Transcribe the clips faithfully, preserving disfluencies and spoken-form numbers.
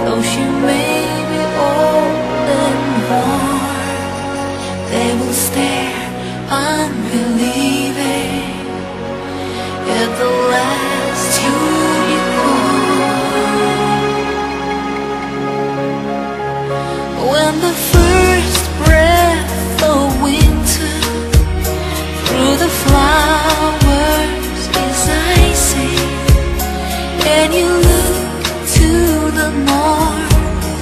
Though she may be old and worn, they will stare unbelieving at the last unicorn. When the first breath of winter through the flowers is icing, and you look to the north,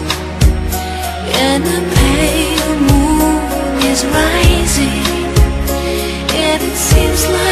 and the pale moon is rising, and it seems like